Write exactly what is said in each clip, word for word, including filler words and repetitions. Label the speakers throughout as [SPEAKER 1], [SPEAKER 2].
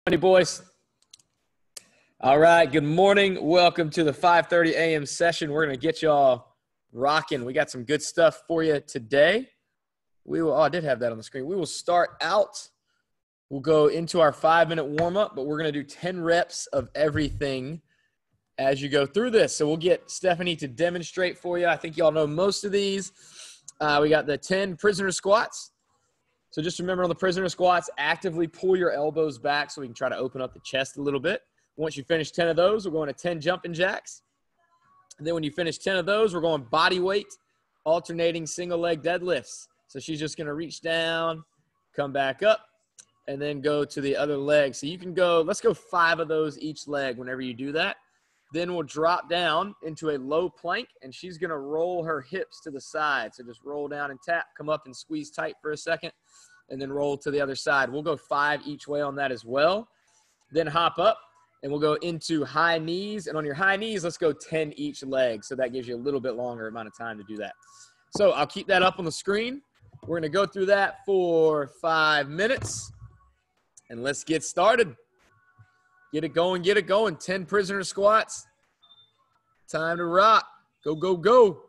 [SPEAKER 1] Hey boys. All right, good morning. Welcome to the five thirty a m session. We're going to get y'all rocking. We got some good stuff for you today. We will, oh, I did have that on the screen. We will start out. We'll go into our five-minute warm-up, but we're going to do ten reps of everything as you go through this. So we'll get Stephanie to demonstrate for you. I think y'all know most of these. Uh, we got the ten prisoner squats. So just remember on the prisoner squats, actively pull your elbows back so we can try to open up the chest a little bit. Once you finish ten of those, we're going to ten jumping jacks. And then when you finish ten of those, we're going body weight, alternating single leg deadlifts. So she's just going to reach down, come back up, and then go to the other leg. So you can go, let's go five of those each leg whenever you do that. Then we'll drop down into a low plank, and she's going to roll her hips to the side. So just roll down and tap, come up and squeeze tight for a second, and then roll to the other side. We'll go five each way on that as well. Then hop up, and we'll go into high knees. And on your high knees, let's go ten each leg. So that gives you a little bit longer amount of time to do that. So I'll keep that up on the screen. We're going to go through that for five minutes, and let's get started. Get it going, get it going. ten prisoner squats. Time to rock. Go, go, go.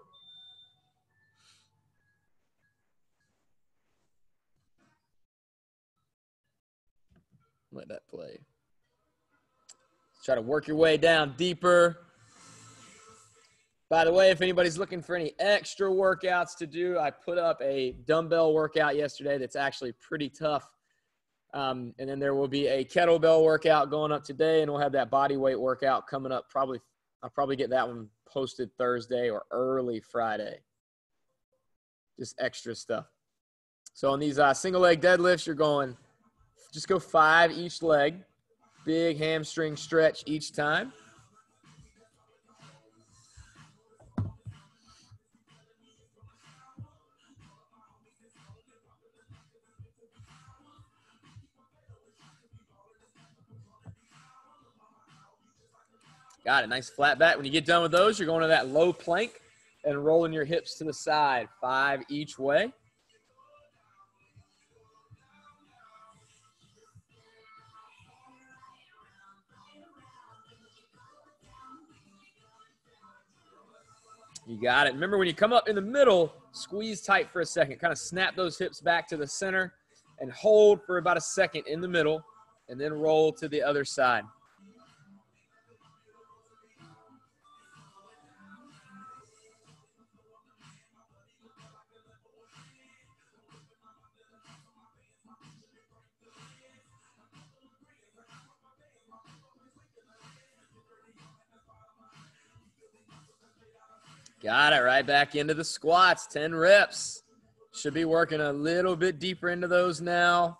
[SPEAKER 1] Let that play. Try to work your way down deeper. By the way, if anybody's looking for any extra workouts to do, I put up a dumbbell workout yesterday that's actually pretty tough. Um, and then there will be a kettlebell workout going up today, and we'll have that body weight workout coming up. Probably, I'll probably get that one posted Thursday or early Friday. Just extra stuff. So on these uh, single leg deadlifts, you're going, just go five each leg. Big hamstring stretch each time. Got it. Nice flat back. When you get done with those, you're going to that low plank and rolling your hips to the side. Five each way. You got it. Remember, when you come up in the middle, squeeze tight for a second. Kind of snap those hips back to the center and hold for about a second in the middle, and then roll to the other side. Got it. Right back into the squats. ten reps. Should be working a little bit deeper into those now.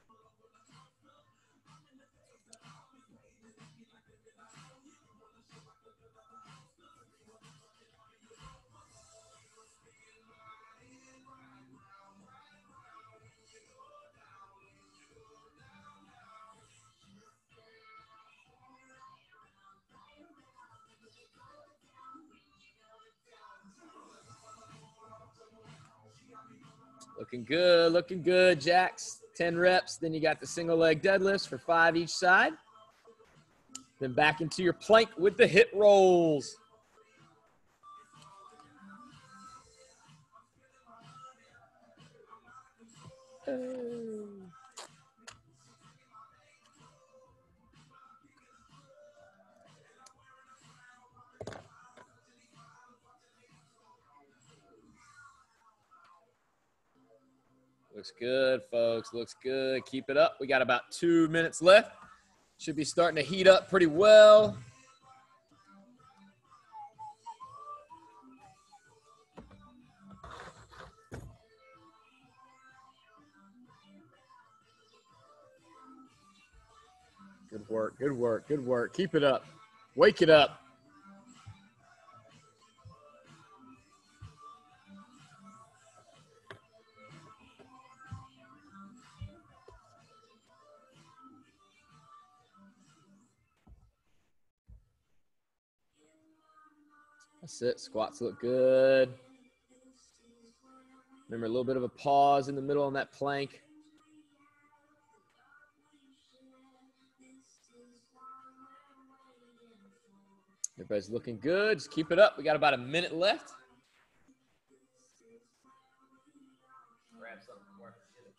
[SPEAKER 1] Looking good, looking good, jacks. ten reps. Then you got the single leg deadlifts for five each side. Then back into your plank with the hip rolls. Looks good, folks. Looks good. Keep it up. We got about two minutes left. Should be starting to heat up pretty well. Good work, good work, good work. Keep it up. Wake it up. That's it. Squats look good. Remember, a little bit of a pause in the middle on that plank. Everybody's looking good. Just keep it up. We got about a minute left. Grab something more.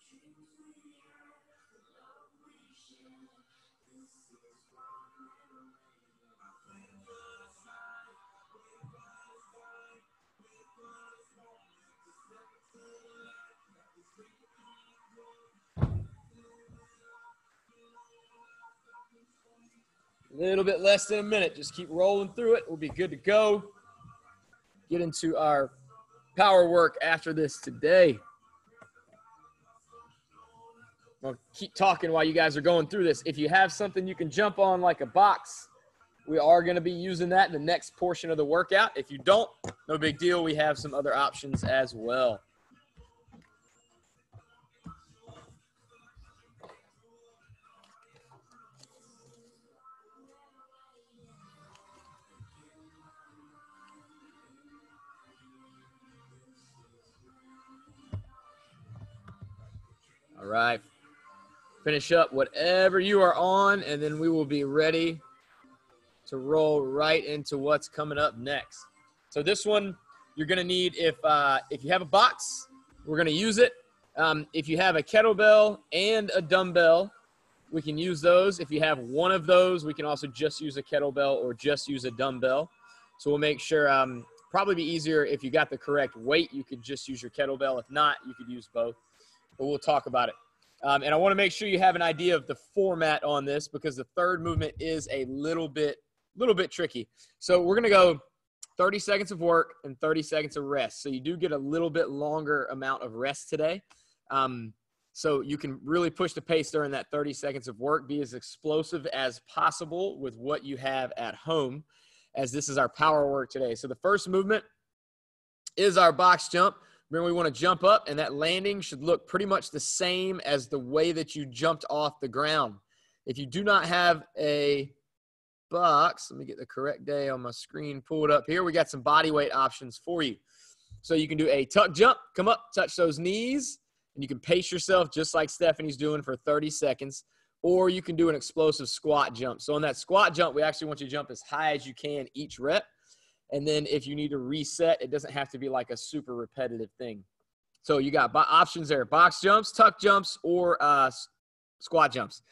[SPEAKER 1] A little bit less than a minute. Just keep rolling through it. We'll be good to go. Get into our power work after this today. I'll keep talking while you guys are going through this. If you have something you can jump on like a box, we are going to be using that in the next portion of the workout. If you don't, no big deal. We have some other options as well. All right. Finish up whatever you are on, and then we will be ready to roll right into what's coming up next. So this one, you're going to need, if uh, if you have a box, we're going to use it. Um, if you have a kettlebell and a dumbbell, we can use those. If you have one of those, we can also just use a kettlebell or just use a dumbbell. So we'll make sure, um, probably be easier if you got the correct weight, you could just use your kettlebell. If not, you could use both. But we'll talk about it. Um, and I want to make sure you have an idea of the format on this, because the third movement is a little bit, little bit tricky. So we're going to go thirty seconds of work and thirty seconds of rest. So you do get a little bit longer amount of rest today. Um, so you can really push the pace during that thirty seconds of work, be as explosive as possible with what you have at home, as this is our power work today. So the first movement is our box jump. Remember, we want to jump up, and that landing should look pretty much the same as the way that you jumped off the ground. If you do not have a box, let me get the correct day on my screen, pull it up here. We got some body weight options for you. So you can do a tuck jump, come up, touch those knees, and you can pace yourself just like Stephanie's doing for thirty seconds, or you can do an explosive squat jump. So on that squat jump, we actually want you to jump as high as you can each rep. And then if you need to reset, it doesn't have to be like a super repetitive thing. So you got options there: box jumps, tuck jumps, or uh, squat jumps.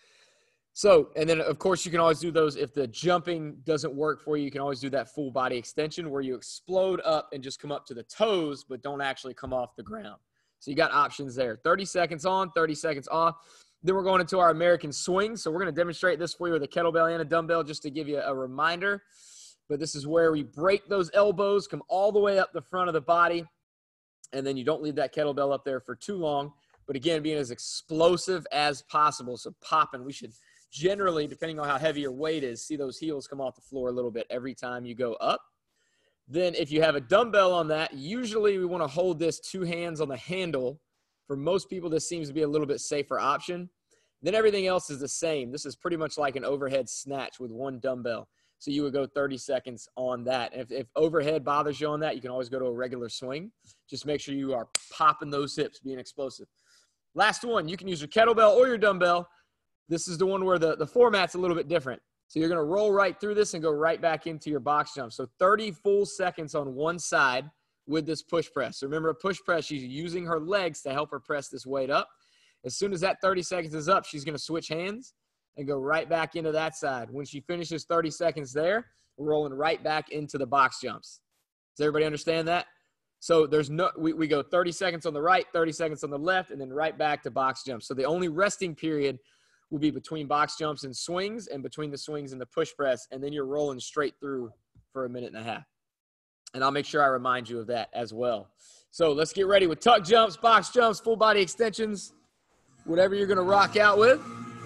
[SPEAKER 1] So, and then of course you can always do those. If the jumping doesn't work for you, you can always do that full body extension where you explode up and just come up to the toes, but don't actually come off the ground. So you got options there. thirty seconds on, thirty seconds off. Then we're going into our American swing. So we're going to demonstrate this for you with a kettlebell and a dumbbell just to give you a reminder. But this is where we break those elbows, come all the way up the front of the body, and then you don't leave that kettlebell up there for too long. But again, being as explosive as possible. So popping, we should generally, depending on how heavy your weight is, see those heels come off the floor a little bit every time you go up. Then if you have a dumbbell on that, usually we want to hold this two hands on the handle. For most people, this seems to be a little bit safer option. Then everything else is the same. This is pretty much like an overhead snatch with one dumbbell. So you would go thirty seconds on that. And if, if overhead bothers you on that, you can always go to a regular swing. Just make sure you are popping those hips, being explosive. Last one, you can use your kettlebell or your dumbbell. This is the one where the, the format's a little bit different. So you're going to roll right through this and go right back into your box jump. So thirty full seconds on one side with this push press. So remember, a push press, she's using her legs to help her press this weight up. As soon as that thirty seconds is up, she's going to switch hands and go right back into that side. When she finishes thirty seconds there, we're rolling right back into the box jumps. Does everybody understand that? So there's no, we, we go thirty seconds on the right, thirty seconds on the left, and then right back to box jumps. So the only resting period will be between box jumps and swings, and between the swings and the push press, and then you're rolling straight through for a minute and a half. And I'll make sure I remind you of that as well. So let's get ready with tuck jumps, box jumps, full body extensions, whatever you're going to rock out with.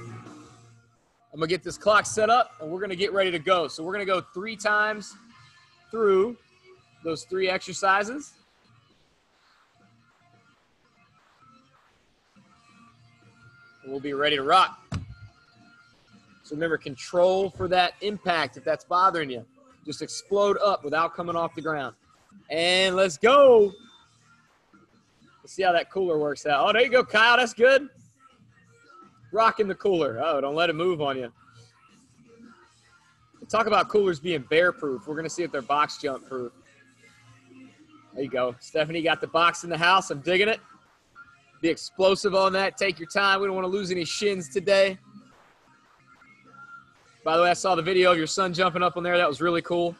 [SPEAKER 1] I'm going to get this clock set up, and we're going to get ready to go. So we're going to go three times through those three exercises. And we'll be ready to rock. So remember, control for that impact if that's bothering you. Just explode up without coming off the ground. And let's go. Let's see how that cooler works out. Oh, there you go, Kyle. That's good. Rocking the cooler. Oh, don't let it move on you. Talk about coolers being bear-proof. We're going to see if they're box jump-proof. There you go. Stephanie got the box in the house. I'm digging it. Be explosive on that. Take your time. We don't want to lose any shins today. By the way, I saw the video of your son jumping up on there. That was really cool.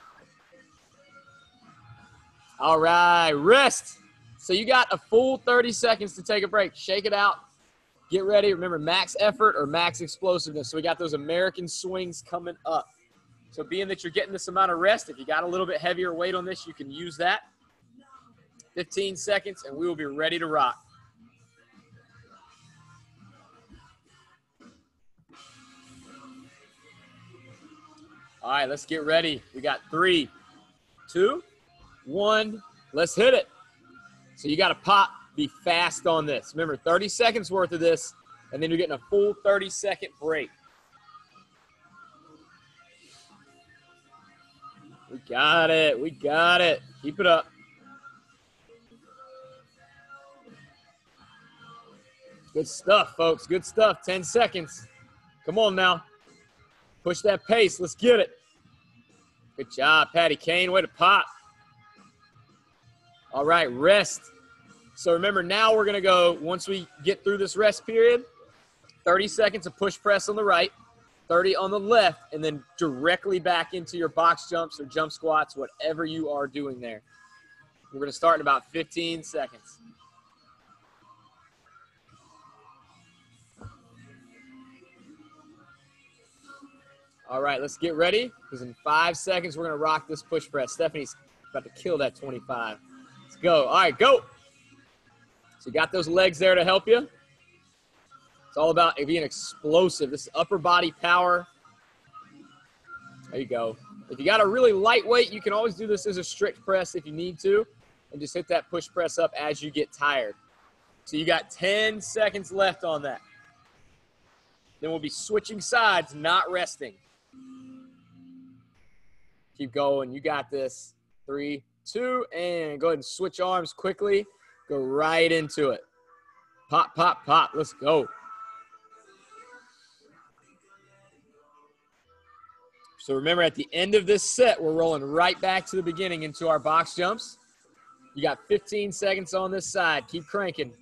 [SPEAKER 1] All right, rest. So you got a full thirty seconds to take a break. Shake it out. Get ready. Remember, max effort or max explosiveness. So we got those American swings coming up. So being that you're getting this amount of rest, if you got a little bit heavier weight on this, you can use that. fifteen seconds, and we will be ready to rock. All right, let's get ready. We got three, two, one. Let's hit it. So you got to pop, be fast on this. Remember, thirty seconds worth of this, and then you're getting a full thirty second break. We got it. We got it. Keep it up. Good stuff, folks. Good stuff. ten seconds. Come on now. Push that pace. Let's get it. Good job, Patty Kane. Way to pop. All right, rest. So remember, now we're going to go, once we get through this rest period, thirty seconds of push press on the right, thirty on the left, and then directly back into your box jumps or jump squats, whatever you are doing there. We're going to start in about fifteen seconds. All right, let's get ready, because in five seconds, we're going to rock this push press. Stephanie's about to kill that twenty-five. Let's go. All right, go. So you got those legs there to help you. It's all about being explosive. This is upper body power. There you go. If you got a really lightweight, you can always do this as a strict press if you need to, and just hit that push press up as you get tired. So you got ten seconds left on that. Then we'll be switching sides, not resting. Keep going. You got this. Three, two, and go ahead and switch arms quickly. Go right into it. Pop, pop, pop. Let's go. So remember, at the end of this set, we're rolling right back to the beginning into our box jumps. You got fifteen seconds on this side. Keep cranking.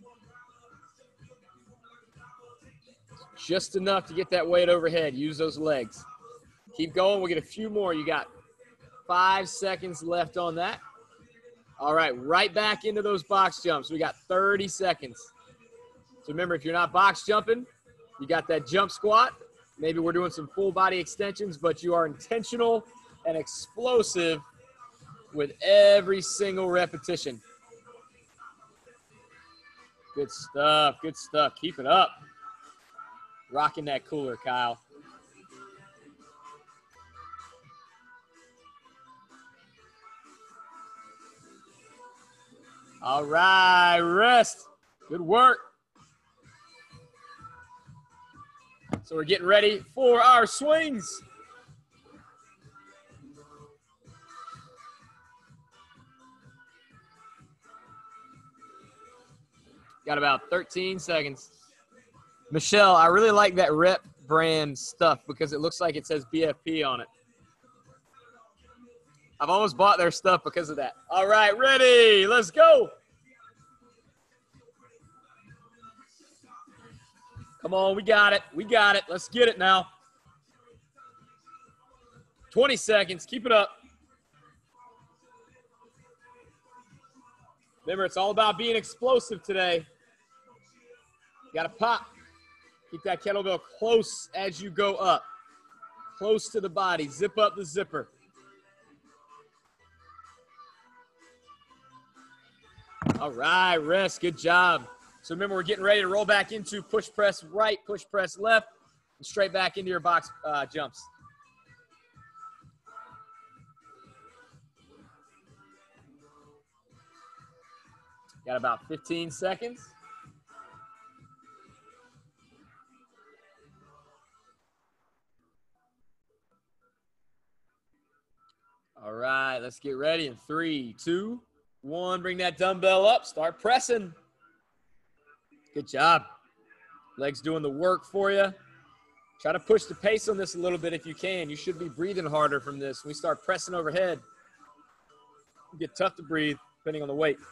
[SPEAKER 1] Just enough to get that weight overhead. Use those legs. Keep going. We'll get a few more. You got five seconds left on that. All right, right back into those box jumps. We got thirty seconds. So remember, if you're not box jumping, you got that jump squat. Maybe we're doing some full body extensions, but you are intentional and explosive with every single repetition. Good stuff. Good stuff. Keep it up. Rocking that cooler, Kyle. All right, rest. Good work. So we're getting ready for our swings. Got about thirteen seconds. Michelle, I really like that Rep brand stuff because it looks like it says B F P on it. I've almost bought their stuff because of that. All right, ready. Let's go. Come on, we got it. We got it. Let's get it now. twenty seconds. Keep it up. Remember, it's all about being explosive today. You got to pop. Keep that kettlebell close as you go up. Close to the body. Zip up the zipper. All right, rest. Good job. So remember, we're getting ready to roll back into push press right, push press left, and straight back into your box uh, jumps. Got about fifteen seconds. All right, let's get ready in three, two, one. Bring that dumbbell up. Start pressing. Good job. Legs doing the work for you. Try to push the pace on this a little bit if you can. You should be breathing harder from this. When we start pressing overhead, it get tough to breathe depending on the weight.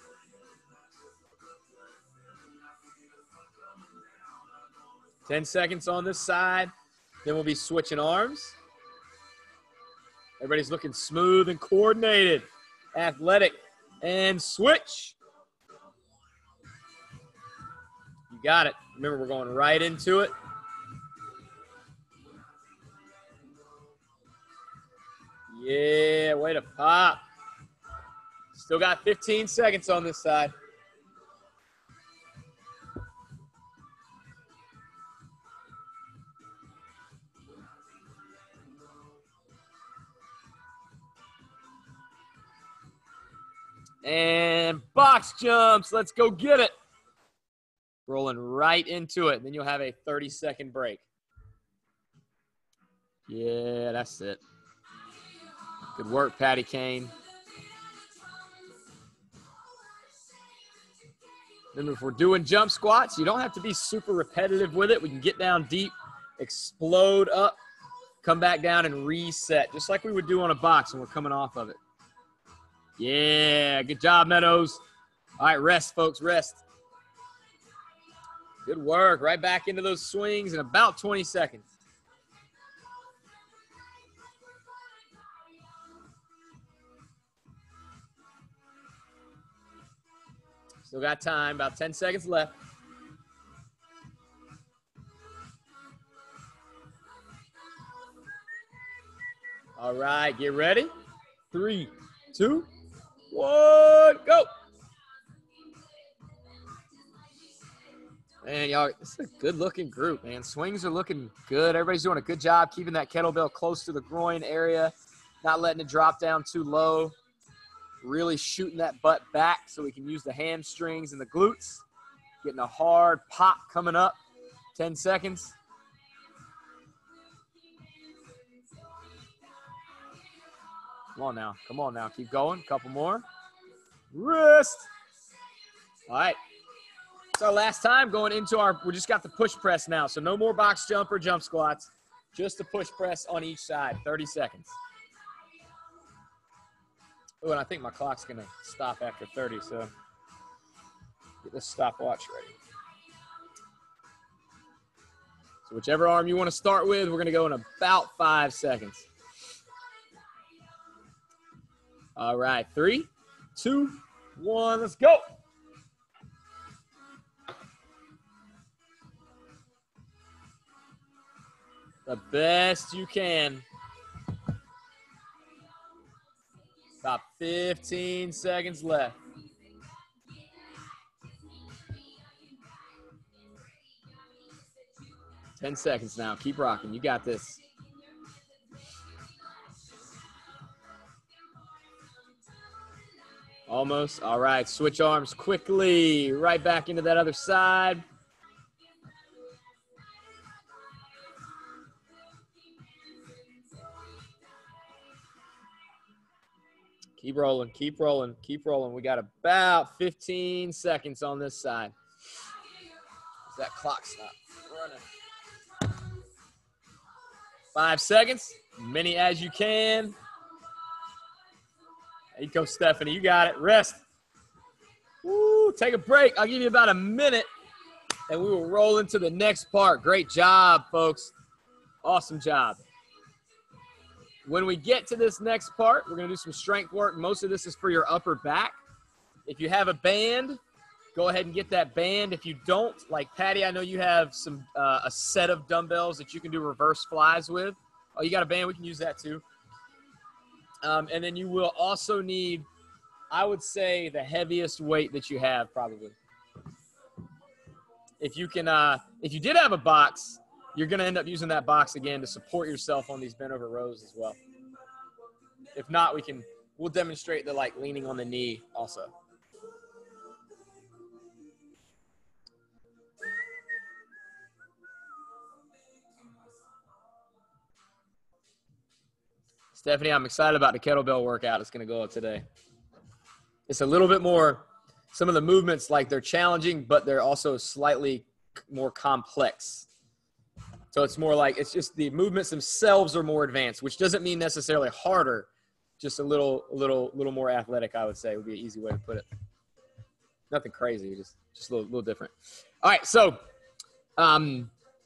[SPEAKER 1] ten seconds on this side. Then we'll be switching arms. Everybody's looking smooth and coordinated, athletic, and switch. You got it. Remember, we're going right into it. Yeah, way to pop. Still got fifteen seconds on this side. And box jumps. Let's go get it. Rolling right into it. Then you'll have a thirty second break. Yeah, that's it. Good work, Patty Kane. Remember, if we're doing jump squats, you don't have to be super repetitive with it. We can get down deep, explode up, come back down and reset, just like we would do on a box when we're coming off of it. Yeah, good job, Meadows. All right, rest, folks, rest. Good work. Right back into those swings in about twenty seconds. Still got time, about ten seconds left. All right, get ready. Three, two, one, go. Man, y'all, this is a good-looking group, man. Swings are looking good. Everybody's doing a good job keeping that kettlebell close to the groin area, not letting it drop down too low. Really shooting that butt back so we can use the hamstrings and the glutes. Getting a hard pop coming up. ten seconds. Come on now. Come on now. Keep going. Couple more. Wrist. All right. It's our last time going into our, we just got the push press now. So no more box jump or jump squats. Just the push press on each side. thirty seconds. Oh, and I think my clock's going to stop after thirty, so get this stopwatch ready. So whichever arm you want to start with, we're going to go in about five seconds. All right, three, two, one, let's go. The best you can. About fifteen seconds left. ten seconds now. Keep rocking. You got this. Almost. All right. Switch arms quickly. Right back into that other side. Keep rolling, keep rolling, keep rolling. We got about fifteen seconds on this side. That clock's not running. Five seconds, many as you can. There you go, Stephanie, you got it. Rest. Woo, take a break. I'll give you about a minute, and we will roll into the next part. Great job, folks. Awesome job. When we get to this next part, we're going to do some strength work. Most of this is for your upper back. If you have a band, go ahead and get that band. If you don't, like Patty, I know you have some uh, a set of dumbbells that you can do reverse flies with. Oh, you got a band? We can use that too. Um, and then you will also need, I would say, the heaviest weight that you have probably. If you can, uh, if you did have a box, you're going to end up using that box again to support yourself on these bent over rows as well. If not, we can, we'll demonstrate the like leaning on the knee also. Stephanie, I'm excited about the kettlebell workout that's going to go up today. It's a little bit more, some of the movements, like they're challenging, but they're also slightly more complex. So it's more like, it's just the movements themselves are more advanced, which doesn't mean necessarily harder, just a little, a little, little more athletic, I would say would be an easy way to put it. Nothing crazy, just, just a little, little different. All right. So, um,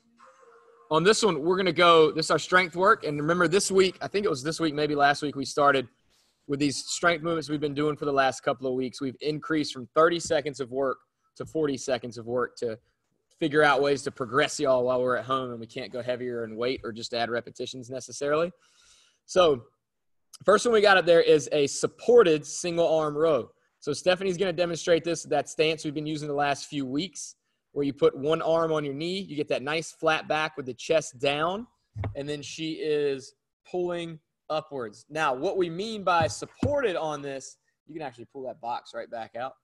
[SPEAKER 1] on this one, we're going to go, this is our strength work. And remember this week, I think it was this week, maybe last week, we started with these strength movements we've been doing for the last couple of weeks. We've increased from thirty seconds of work to forty seconds of work to figure out ways to progress y'all while we're at home and we can't go heavier in weight or just add repetitions necessarily. So first one we got up there is a supported single arm row. So Stephanie's going to demonstrate this, that stance we've been using the last few weeks, where you put one arm on your knee, you get that nice flat back with the chest down, and then she is pulling upwards. Now, what we mean by supported on this, you can actually pull that box right back out,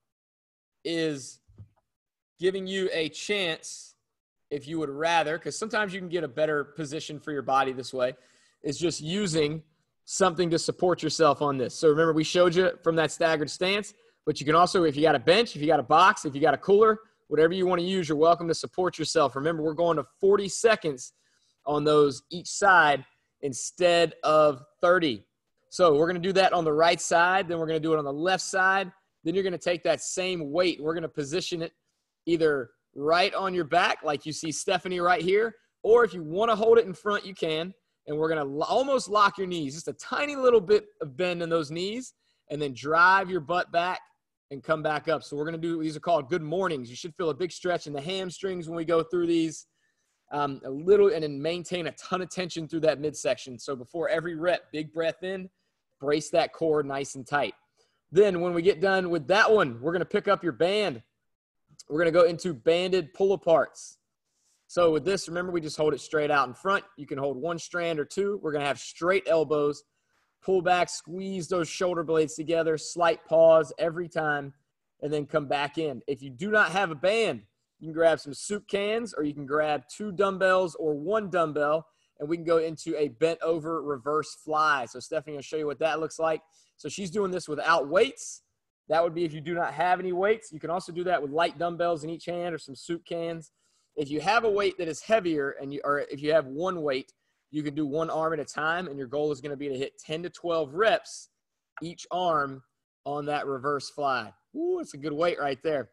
[SPEAKER 1] is giving you a chance, if you would rather, because sometimes you can get a better position for your body this way, is just using something to support yourself on this. So remember, we showed you from that staggered stance, but you can also, if you got a bench, if you got a box, if you got a cooler, whatever you want to use, you're welcome to support yourself. Remember, we're going to forty seconds on those each side instead of thirty. So we're going to do that on the right side. Then we're going to do it on the left side. Then you're going to take that same weight. We're going to position it either right on your back, like you see Stephanie right here, or if you want to hold it in front, you can. And we're going to almost lock your knees, just a tiny little bit of bend in those knees, and then drive your butt back and come back up. So we're going to do, these are called good mornings. You should feel a big stretch in the hamstrings when we go through these, um, a little, and then maintain a ton of tension through that midsection. So before every rep, big breath in, brace that core nice and tight. Then when we get done with that one, we're going to pick up your band. We're going to go into banded pull aparts. So with this, remember, we just hold it straight out in front. You can hold one strand or two. We're going to have straight elbows. Pull back, squeeze those shoulder blades together, slight pause every time, and then come back in. If you do not have a band, you can grab some soup cans, or you can grab two dumbbells or one dumbbell, and we can go into a bent over reverse fly. So Stephanie will show you what that looks like. So she's doing this without weights. That would be if you do not have any weights. You can also do that with light dumbbells in each hand or some soup cans. If you have a weight that is heavier, and you, or if you have one weight, you can do one arm at a time, and your goal is going to be to hit ten to twelve reps each arm on that reverse fly. Ooh, it's a good weight right there.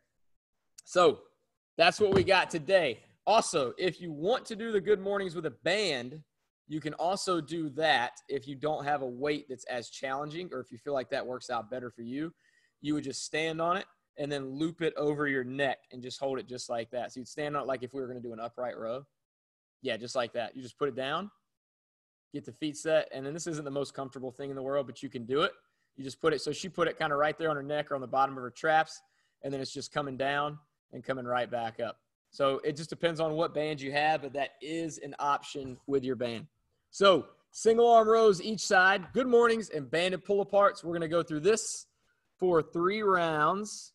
[SPEAKER 1] So that's what we got today. Also, if you want to do the good mornings with a band, you can also do that if you don't have a weight that's as challenging, or if you feel like that works out better for you. You would just stand on it and then loop it over your neck and just hold it just like that. So you'd stand on it like if we were going to do an upright row. Yeah, just like that. You just put it down. Get the feet set, and then this isn't the most comfortable thing in the world, but you can do it. You just put it, so she put it kind of right there on her neck or on the bottom of her traps, and then it's just coming down and coming right back up. So it just depends on what band you have, but that is an option with your band. So single arm rows each side, good mornings, and banded pull aparts. We're going to go through this for three rounds,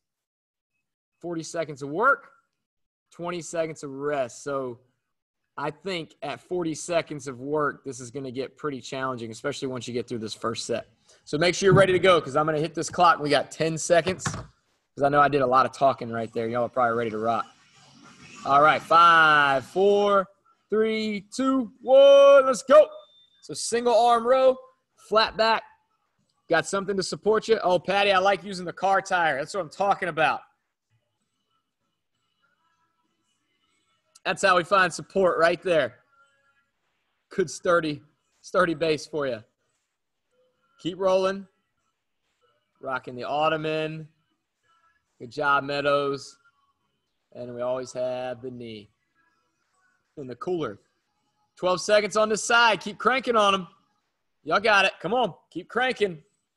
[SPEAKER 1] forty seconds of work, twenty seconds of rest. So I think at forty seconds of work, this is going to get pretty challenging, especially once you get through this first set. So make sure you're ready to go, because I'm going to hit this clock. We got ten seconds, because I know I did a lot of talking right there. Y'all are probably ready to rock. All right, five, four, three, two, one, let's go. So single arm row, flat back. Got something to support you? Oh, Patty, I like using the car tire. That's what I'm talking about. That's how we find support right there. Good sturdy, sturdy base for you. Keep rolling. Rocking the ottoman. Good job, Meadows. And we always have the knee in the cooler. twelve seconds on this side. Keep cranking on them. Y'all got it. Come on. Keep cranking.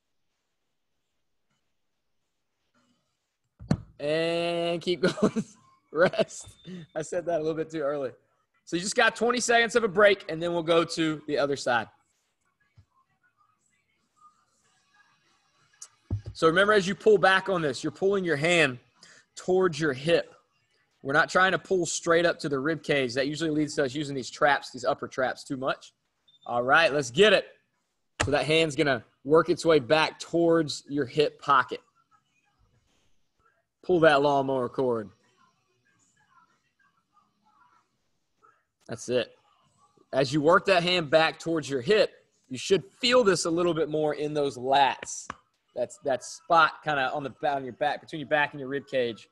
[SPEAKER 1] And keep going. Rest. I said that a little bit too early. So you just got twenty seconds of a break, and then we'll go to the other side. So remember, as you pull back on this, you're pulling your hand towards your hip. We're not trying to pull straight up to the rib cage. That usually leads to us using these traps, these upper traps, too much. All right, let's get it. So that hand's going to work its way back towards your hip pocket. Pull that lawnmower cord. That's it. As you work that hand back towards your hip, you should feel this a little bit more in those lats. That's that spot kind of on the on your back, between your back and your rib cage.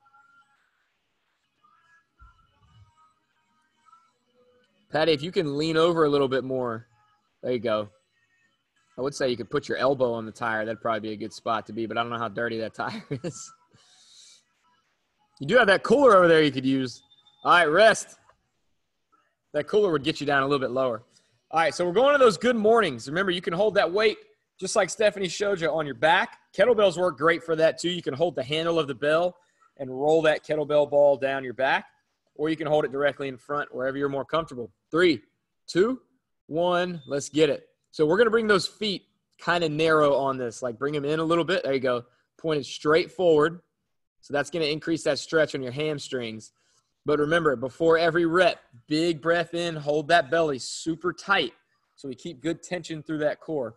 [SPEAKER 1] Patty, if you can lean over a little bit more, there you go. I would say you could put your elbow on the tire. That'd probably be a good spot to be, but I don't know how dirty that tire is. You do have that cooler over there you could use. All right, rest. That cooler would get you down a little bit lower. All right, so we're going to those good mornings. Remember, you can hold that weight just like Stephanie showed you on your back. Kettlebells work great for that too. You can hold the handle of the bell and roll that kettlebell ball down your back, or you can hold it directly in front wherever you're more comfortable. Three, two, one, let's get it. So we're going to bring those feet kind of narrow on this, like bring them in a little bit. There you go. Pointed straight forward. So that's going to increase that stretch on your hamstrings. But remember, before every rep, big breath in, hold that belly super tight so we keep good tension through that core.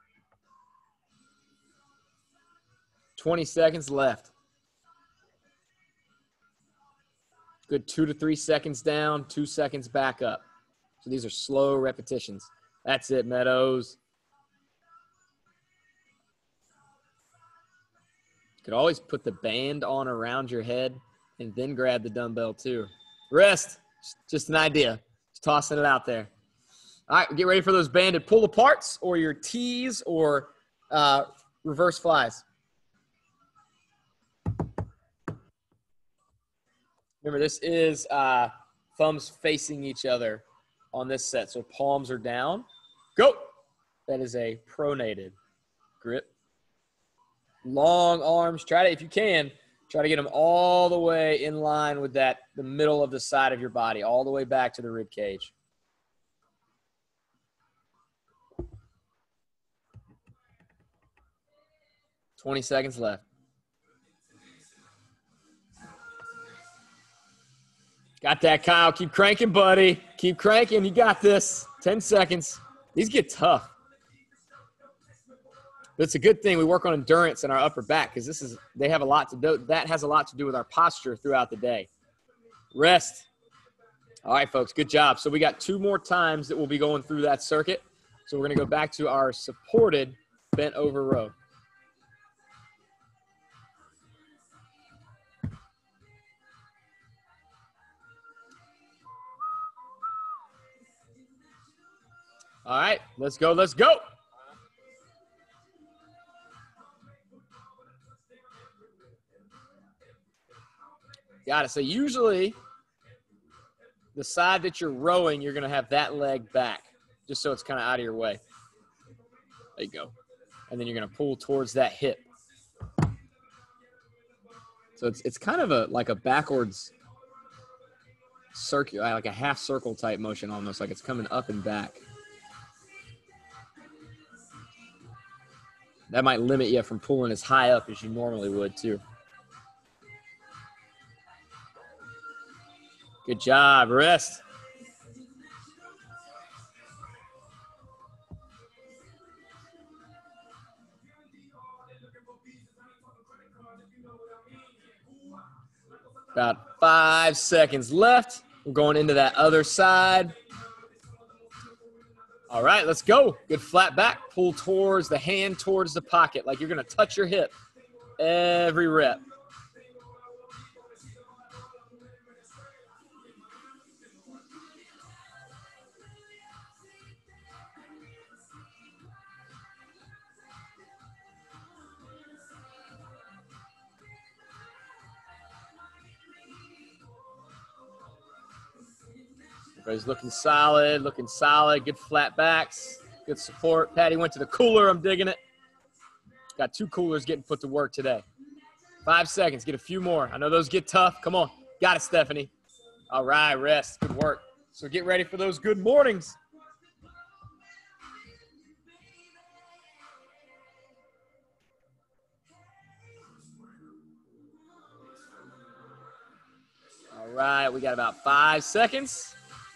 [SPEAKER 1] twenty seconds left. Good two to three seconds down, two seconds back up. So these are slow repetitions. That's it, Meadows. You could always put the band on around your head and then grab the dumbbell too. Rest, just an idea. Just tossing it out there. All right, get ready for those banded pull aparts or your T's or uh, reverse flies. Remember, this is uh, thumbs facing each other on this set. So palms are down. Go. That is a pronated grip. Long arms. Try to, if you can, try to get them all the way in line with that, the middle of the side of your body, all the way back to the rib cage. twenty seconds left. Got that, Kyle. Keep cranking, buddy. Keep cranking. You got this. ten seconds. These get tough. But it's a good thing we work on endurance in our upper back because this is, they have a lot to do. That has a lot to do with our posture throughout the day. Rest. All right, folks. Good job. So we got two more times that we'll be going through that circuit. So we're going to go back to our supported bent over row. All right, let's go, let's go. Got it. So usually the side that you're rowing, you're going to have that leg back just so it's kind of out of your way. There you go. And then you're going to pull towards that hip. So it's, it's kind of a like a backwards circle, like a half circle type motion almost, like it's coming up and back. That might limit you from pulling as high up as you normally would, too. Good job. Rest. About five seconds left. We're going into that other side. All right, let's go. Good flat back. Pull towards the hand, towards the pocket, like you're going to touch your hip every rep. Everybody's looking solid, looking solid. Good flat backs, good support. Patty went to the cooler. I'm digging it. Got two coolers getting put to work today. Five seconds. Get a few more. I know those get tough. Come on. Got it, Stephanie. All right, rest. Good work. So get ready for those good mornings. All right, we got about five seconds.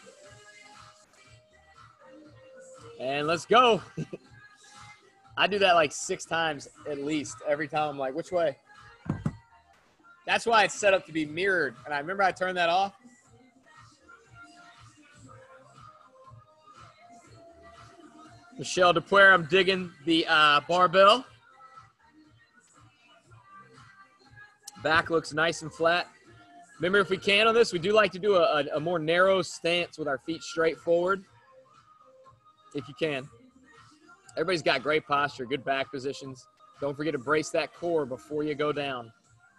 [SPEAKER 1] And let's go. I do that like six times at least. Every time I'm like, which way? That's why it's set up to be mirrored. And I remember I turned that off. Michelle DePuer, I'm digging the uh, barbell. Back looks nice and flat. Remember, if we can on this, we do like to do a, a, a more narrow stance with our feet straight forward, if you can. Everybody's got great posture, good back positions. Don't forget to brace that core before you go down.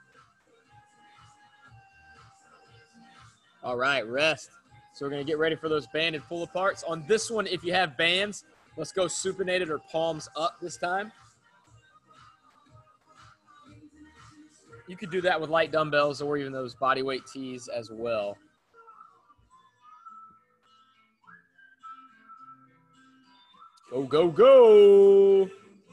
[SPEAKER 1] All right, rest. So we're going to get ready for those banded pull-aparts. On this one, if you have bands, let's go supinated or palms up this time. You could do that with light dumbbells or even those bodyweight tees as well. Go, go, go.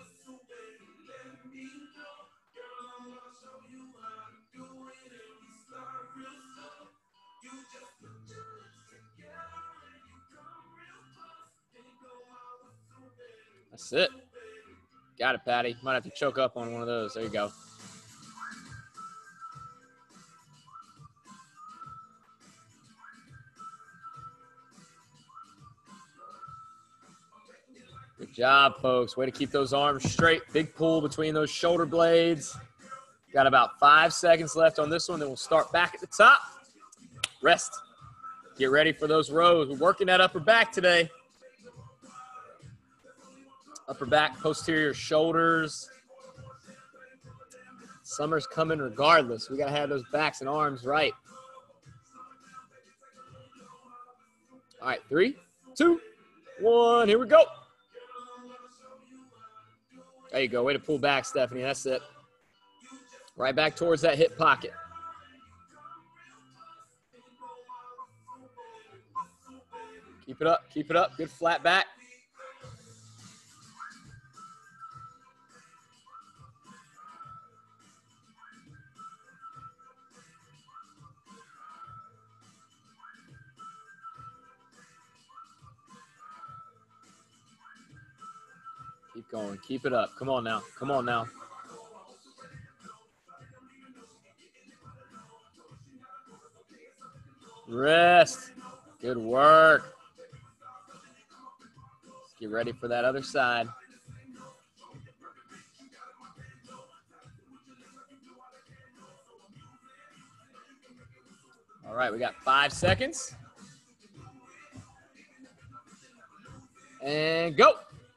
[SPEAKER 1] That's it. Got it, Patty. Might have to choke up on one of those. There you go. Good job, folks. Way to keep those arms straight. Big pull between those shoulder blades. Got about five seconds left on this one. Then we'll start back at the top. Rest. Get ready for those rows. We're working that upper back today. Upper back, posterior shoulders. Summer's coming regardless. We got to have those backs and arms right. All right, three, two, one. Here we go. There you go. Way to pull back, Stephanie. That's it. Right back towards that hip pocket. Keep it up. Keep it up. Good flat back. Keep going. Keep it up. Come on now. Come on now. Rest. Good work. Let's get ready for that other side. All right, we got five seconds. And go.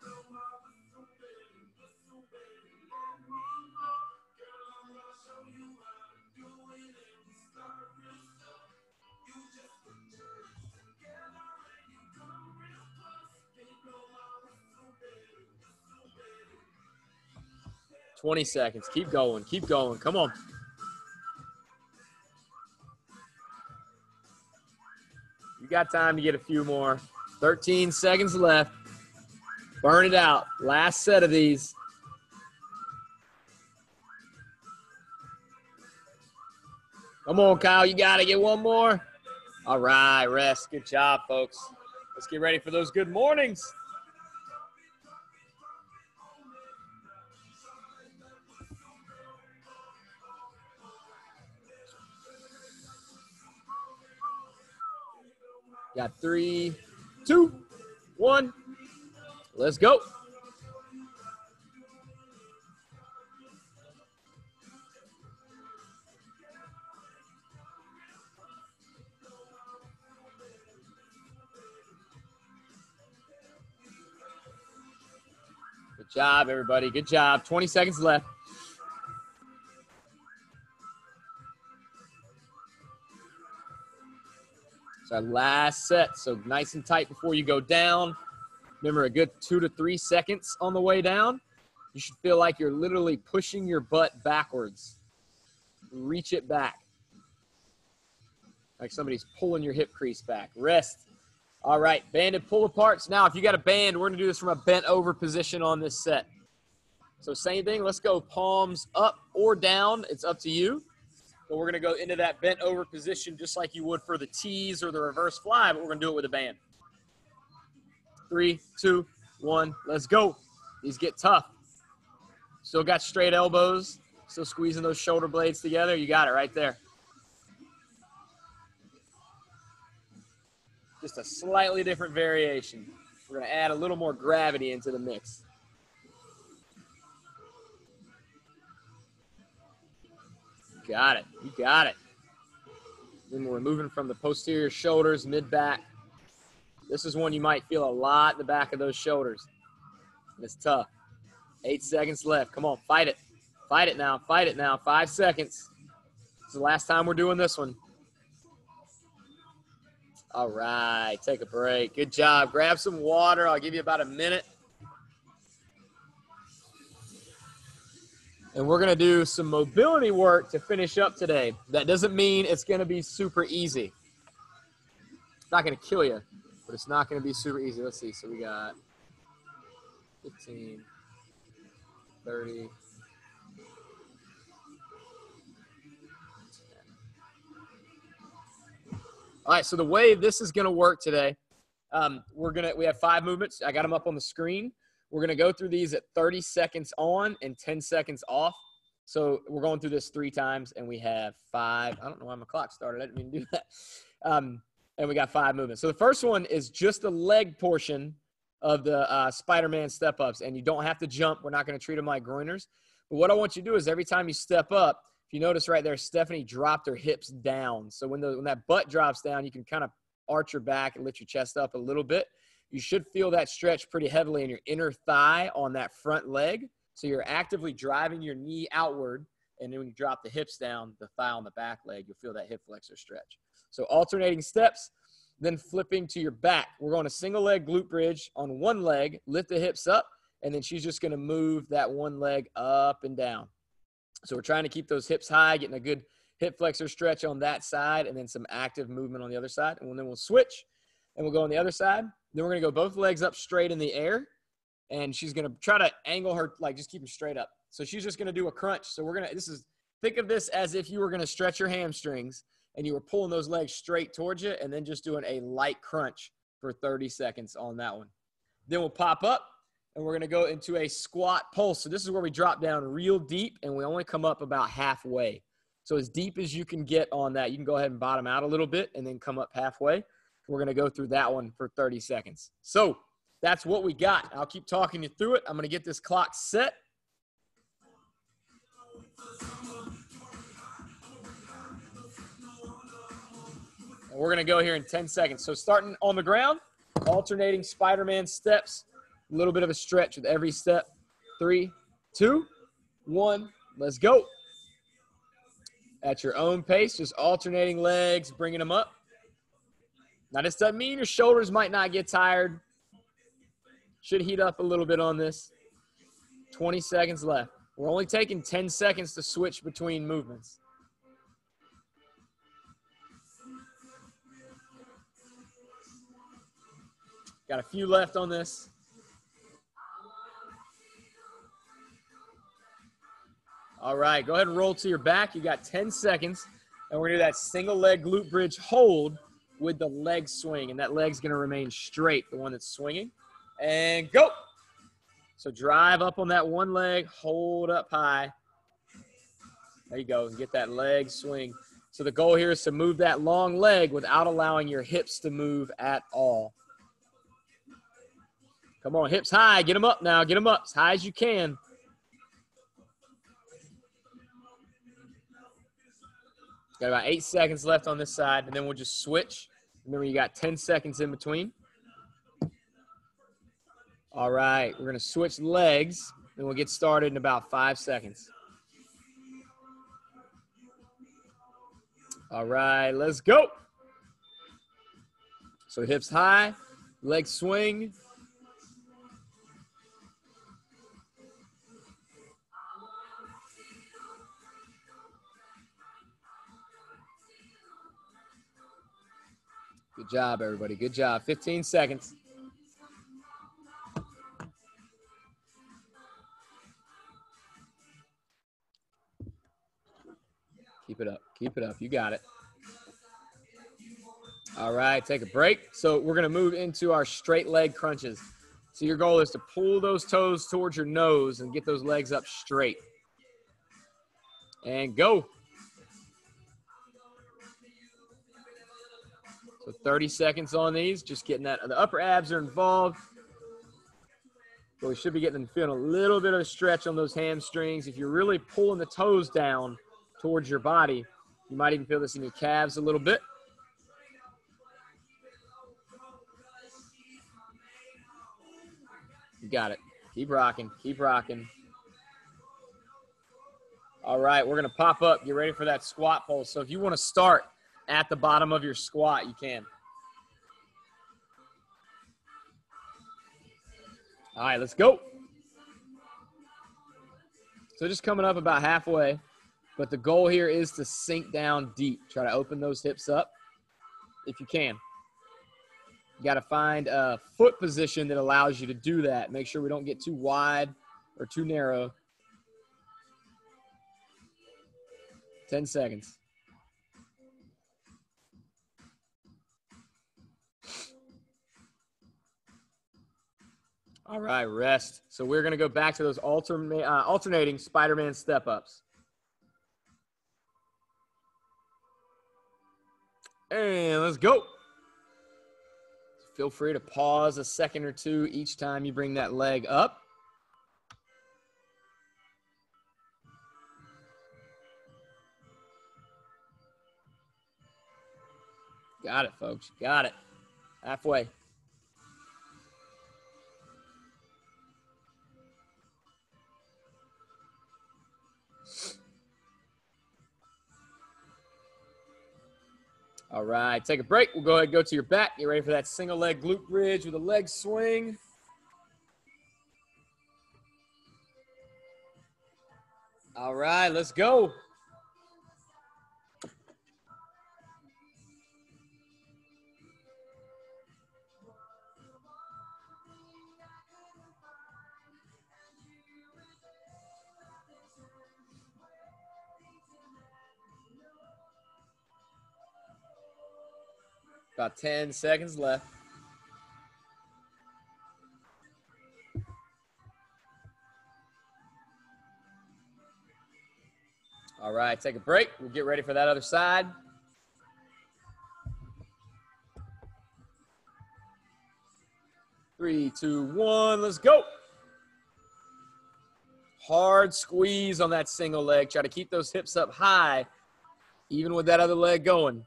[SPEAKER 1] twenty seconds. Keep going. Keep going. Come on. You got time to get a few more. thirteen seconds left. Burn it out. Last set of these. Come on, Kyle. You got to get one more. All right. Rest. Good job, folks. Let's get ready for those good mornings. Got three, two, one. Let's go. Good job, everybody. Good job. twenty seconds left. Our last set, so nice and tight before you go down. Remember, a good two to three seconds on the way down. You should feel like you're literally pushing your butt backwards. Reach it back. Like somebody's pulling your hip crease back. Rest. All right, banded pull-aparts. Now, if you got a band, we're going to do this from a bent-over position on this set. So same thing. Let's go palms up or down. It's up to you. But we're going to go into that bent over position just like you would for the tees or the reverse fly, but we're going to do it with a band. Three, two, one, let's go. These get tough. Still got straight elbows. Still squeezing those shoulder blades together. You got it right there. Just a slightly different variation. We're going to add a little more gravity into the mix. Got it. You got it. Then we're moving from the posterior shoulders, mid-back. This is one you might feel a lot in the back of those shoulders. It's tough. Eight seconds left. Come on, fight it. Fight it now. Fight it now. Five seconds. This is the last time we're doing this one. All right, take a break. Good job. Grab some water. I'll give you about a minute. And we're going to do some mobility work to finish up today. That doesn't mean it's going to be super easy. It's not going to kill you, but it's not going to be super easy. Let's see. So we got fifteen, thirty. All right, so the way this is going to work today, um, we're going to, we have five movements. I got them up on the screen. We're going to go through these at thirty seconds on and ten seconds off. So we're going through this three times, and we have five. I don't know why my clock started. I didn't mean to do that. Um, and we got five movements. So the first one is just the leg portion of the uh, Spiderman step-ups, and you don't have to jump. We're not going to treat them like groiners. But what I want you to do is every time you step up, if you notice right there, Stephanie dropped her hips down. So when, the, when that butt drops down, you can kind of arch your back and lift your chest up a little bit. You should feel that stretch pretty heavily in your inner thigh on that front leg. So you're actively driving your knee outward. And then when you drop the hips down, the thigh on the back leg, you'll feel that hip flexor stretch. So alternating steps, then flipping to your back. We're going a single leg glute bridge on one leg, lift the hips up, and then she's just going to move that one leg up and down. So we're trying to keep those hips high, getting a good hip flexor stretch on that side, and then some active movement on the other side. And then we'll switch, and we'll go on the other side. Then we're going to go both legs up straight in the air, and she's going to try to angle her, like just keep them straight up. So she's just going to do a crunch. So we're going to, this is, think of this as if you were going to stretch your hamstrings, and you were pulling those legs straight towards you, and then just doing a light crunch for thirty seconds on that one. Then we'll pop up, and we're going to go into a squat pulse. So this is where we drop down real deep, and we only come up about halfway. So as deep as you can get on that, you can go ahead and bottom out a little bit and then come up halfway. We're going to go through that one for thirty seconds. So that's what we got. I'll keep talking you through it. I'm going to get this clock set. And we're going to go here in ten seconds. So starting on the ground, alternating Spiderman steps, a little bit of a stretch with every step. Three, two, one, let's go. At your own pace, just alternating legs, bringing them up. Now, this doesn't mean your shoulders might not get tired. Should heat up a little bit on this. twenty seconds left. We're only taking ten seconds to switch between movements. Got a few left on this. All right, go ahead and roll to your back. You got ten seconds, and we're going to do that single leg glute bridge hold with the leg swing, and that leg's going to remain straight, the one that's swinging. And go. So drive up on that one leg, hold up high. There you go, and get that leg swing. So the goal here is to move that long leg without allowing your hips to move at all. Come on, hips high. Get them up now. Get them up as high as you can. Got about eight seconds left on this side, and then we'll just switch. Remember, you got ten seconds in between. All right, we're going to switch legs, and we'll get started in about five seconds. All right, let's go. So hips high, leg swing. Good job, everybody. Good job. fifteen seconds. Keep it up. Keep it up. You got it. All right, take a break. So we're going to move into our straight leg crunches. So your goal is to pull those toes towards your nose and get those legs up straight. And go. So thirty seconds on these, just getting that. The upper abs are involved. But we should be getting feeling a little bit of a stretch on those hamstrings. If you're really pulling the toes down towards your body, you might even feel this in your calves a little bit. You got it. Keep rocking. Keep rocking. All right, we're going to pop up. Get ready for that squat pulse. So if you want to start at the bottom of your squat, you can. All right, let's go. So just coming up about halfway, but the goal here is to sink down deep. Try to open those hips up if you can. You got to find a foot position that allows you to do that. Make sure we don't get too wide or too narrow. ten seconds. All right, rest. So we're going to go back to those alternate, uh, alternating Spiderman step-ups. And let's go. Feel free to pause a second or two each time you bring that leg up. Got it, folks. Got it. Halfway. All right, take a break. We'll go ahead and go to your back. Get ready for that single leg glute bridge with a leg swing. All right, let's go. About ten seconds left. All right, take a break. We'll get ready for that other side. Three, two, one, let's go. Hard squeeze on that single leg. Try to keep those hips up high, even with that other leg going.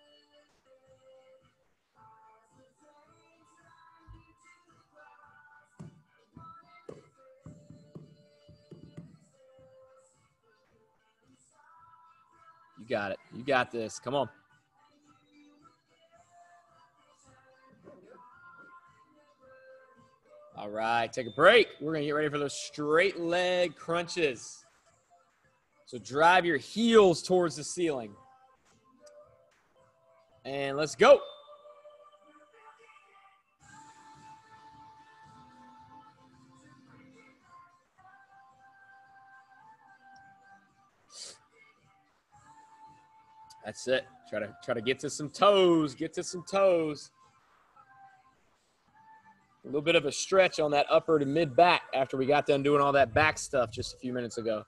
[SPEAKER 1] You got it. You got this. Come on. All right, take a break. We're going to get ready for those straight leg crunches. So drive your heels towards the ceiling. And let's go. That's it. Try to try to get to some toes. Get to some toes. A little bit of a stretch on that upper to mid back after we got done doing all that back stuff just a few minutes ago.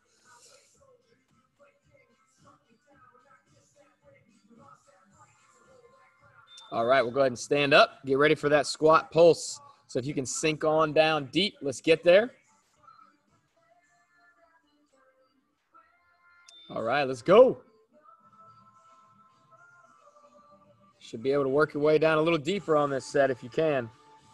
[SPEAKER 1] All right, we'll go ahead and stand up. Get ready for that squat pulse. So if you can sink on down deep, let's get there. All right, let's go. Should be able to work your way down a little deeper on this set if you can.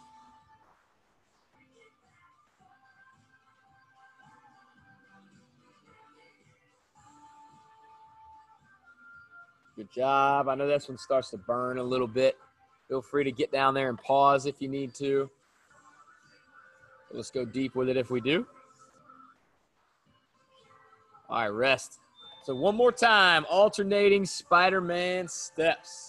[SPEAKER 1] Good job. I know this one starts to burn a little bit. Feel free to get down there and pause if you need to. Let's go deep with it if we do. All right, rest. So one more time, alternating Spiderman steps.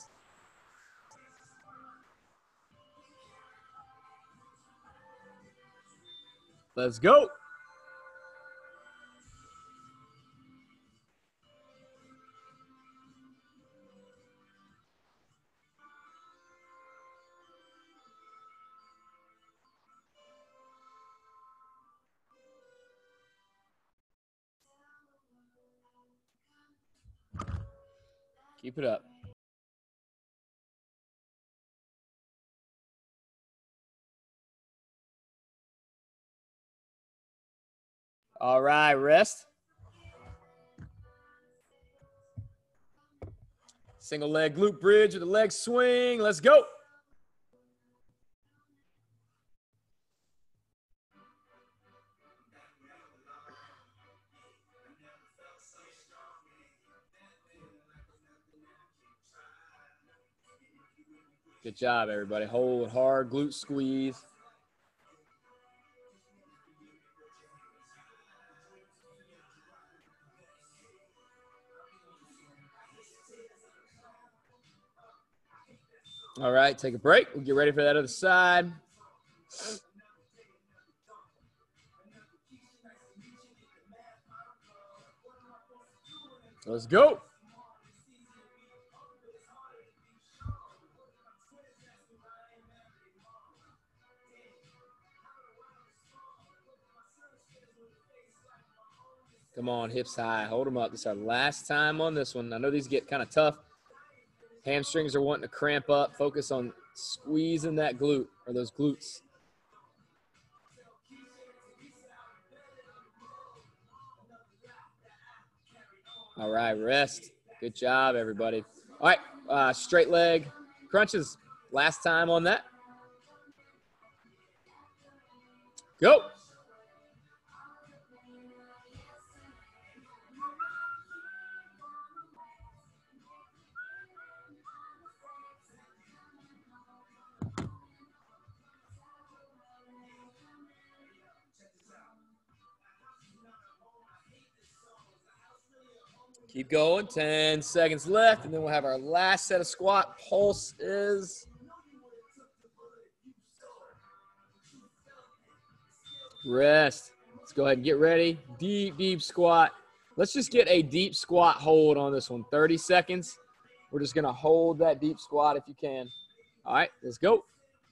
[SPEAKER 1] Let's go. Keep it up. All right, rest. Single leg glute bridge with a leg swing. Let's go. Good job, everybody. Hold hard, glute squeeze. All right, take a break. We'll get ready for that other side. Let's go. Come on, hips high. Hold them up. This is our last time on this one. I know these get kind of tough. Hamstrings are wanting to cramp up. Focus on squeezing that glute or those glutes. All right, rest. Good job, everybody. All right, uh, straight leg crunches. Last time on that. Go. Keep going, ten seconds left, and then we'll have our last set of squat pulses. Rest. Let's go ahead and get ready. Deep, deep squat. Let's just get a deep squat hold on this one. thirty seconds. We're just going to hold that deep squat if you can. All right, let's go.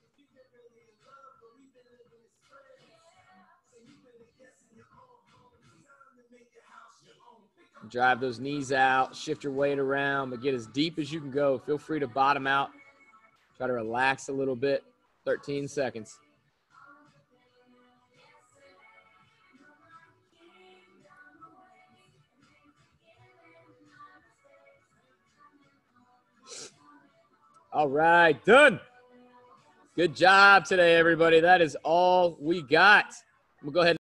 [SPEAKER 1] Drive those knees out, shift your weight around, but get as deep as you can go. Feel free to bottom out. Try to relax a little bit. thirteen seconds. All right, done. Good job today, everybody. That is all we got. We'll go ahead and